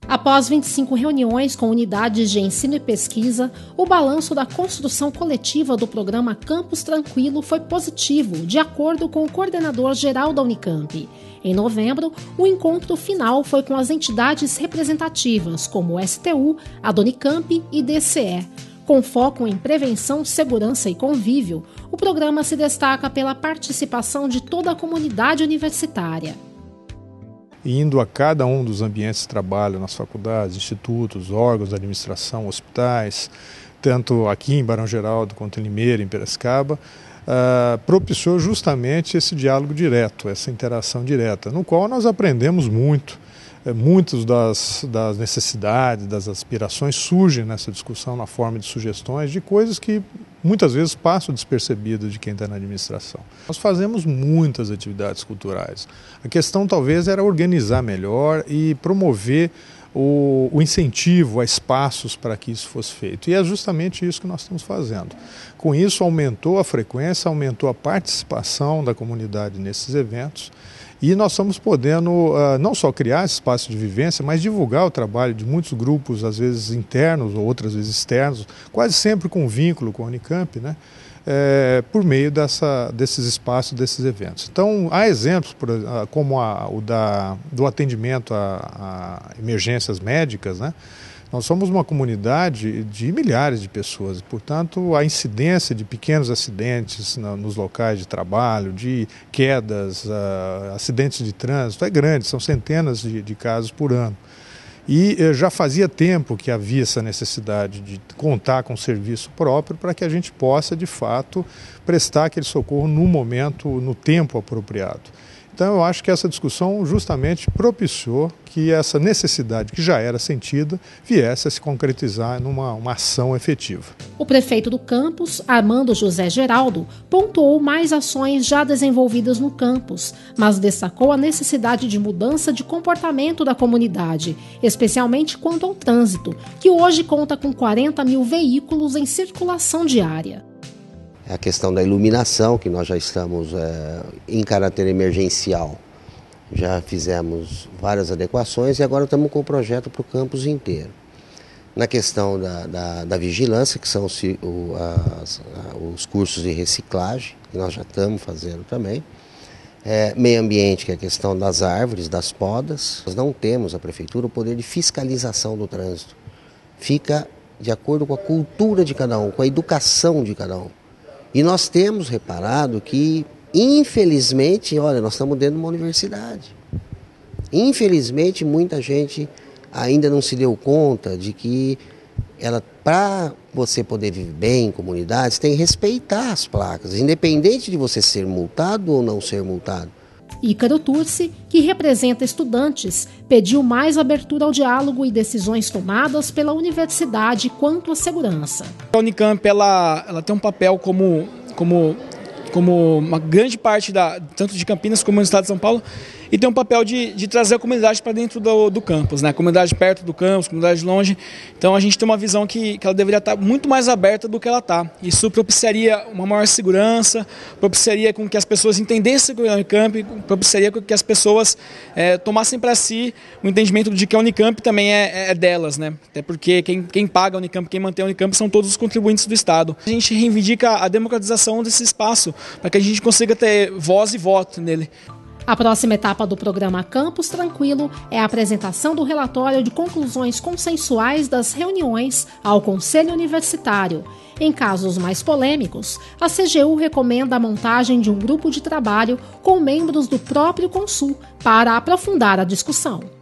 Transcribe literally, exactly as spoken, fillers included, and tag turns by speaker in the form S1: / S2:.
S1: Após vinte e cinco reuniões com unidades de ensino e pesquisa, o balanço da construção coletiva do programa Campus Tranquilo foi positivo, de acordo com o coordenador-geral da Unicamp. Em novembro, o encontro final foi com as entidades representativas, como o S T U, a Unicamp e D C E. Com foco em prevenção, segurança e convívio, o programa se destaca pela participação de toda a comunidade universitária.
S2: Indo a cada um dos ambientes de trabalho nas faculdades, institutos, órgãos de administração, hospitais, tanto aqui em Barão Geraldo quanto em Limeira, em Piracicaba, uh, propiciou justamente esse diálogo direto, essa interação direta, no qual nós aprendemos muito. É, muitas das, das necessidades, das aspirações surgem nessa discussão na forma de sugestões de coisas que muitas vezes passam despercebidas de quem está na administração. Nós fazemos muitas atividades culturais. A questão talvez era organizar melhor e promover o, o incentivo a espaços para que isso fosse feito. E é justamente isso que nós estamos fazendo. Com isso aumentou a frequência, aumentou a participação da comunidade nesses eventos. E nós estamos podendo uh, não só criar esse espaço de vivência, mas divulgar o trabalho de muitos grupos, às vezes internos ou outras vezes externos, quase sempre com vínculo com a Unicamp, né? É, por meio dessa, desses espaços, desses eventos. Então, há exemplos por, uh, como a, o da, do atendimento a, a emergências médicas, né? Nós somos uma comunidade de milhares de pessoas, portanto, a incidência de pequenos acidentes na, nos locais de trabalho, de quedas, uh, acidentes de trânsito, é grande, são centenas de, de casos por ano. E uh, já fazia tempo que havia essa necessidade de contar com serviço próprio para que a gente possa, de fato, prestar aquele socorro no momento, no tempo apropriado. Então, eu acho que essa discussão justamente propiciou que essa necessidade, que já era sentida, viesse a se concretizar numa uma ação efetiva.
S1: O prefeito do campus, Armando José Geraldo, pontuou mais ações já desenvolvidas no campus, mas destacou a necessidade de mudança de comportamento da comunidade, especialmente quanto ao trânsito, que hoje conta com quarenta mil veículos em circulação diária.
S3: A questão da iluminação, que nós já estamos é, em caráter emergencial, já fizemos várias adequações e agora estamos com o projeto para o campus inteiro. Na questão da, da, da vigilância, que são os, o, as, os cursos de reciclagem, que nós já estamos fazendo também. É, meio ambiente, que é a questão das árvores, das podas. Nós não temos, a prefeitura, o poder de fiscalização do trânsito. Fica de acordo com a cultura de cada um, com a educação de cada um. E nós temos reparado que, infelizmente, olha, nós estamos dentro de uma universidade. Infelizmente, muita gente ainda não se deu conta de que ela, para você poder viver bem em comunidades, tem que respeitar as placas, independente de você ser multado ou não ser multado.
S1: Ícaro Turci, que representa estudantes, pediu mais abertura ao diálogo e decisões tomadas pela universidade quanto à segurança.
S4: A Unicamp ela, ela tem um papel como, como, como uma grande parte, da, tanto de Campinas como do estado de São Paulo, e tem um papel de, de trazer a comunidade para dentro do, do campus, né? A comunidade perto do campus, comunidade longe. Então a gente tem uma visão que, que ela deveria estar muito mais aberta do que ela está. Isso propiciaria uma maior segurança, propiciaria com que as pessoas entendessem o que é a Unicamp, propiciaria com que as pessoas é, tomassem para si o entendimento de que a Unicamp também é, é delas, né? Até porque quem, quem paga a Unicamp, quem mantém a Unicamp são todos os contribuintes do Estado. A gente reivindica a democratização desse espaço para que a gente consiga ter voz e voto nele.
S1: A próxima etapa do programa Campus Tranquilo é a apresentação do relatório de conclusões consensuais das reuniões ao Conselho Universitário. Em casos mais polêmicos, a C G U recomenda a montagem de um grupo de trabalho com membros do próprio Consul para aprofundar a discussão.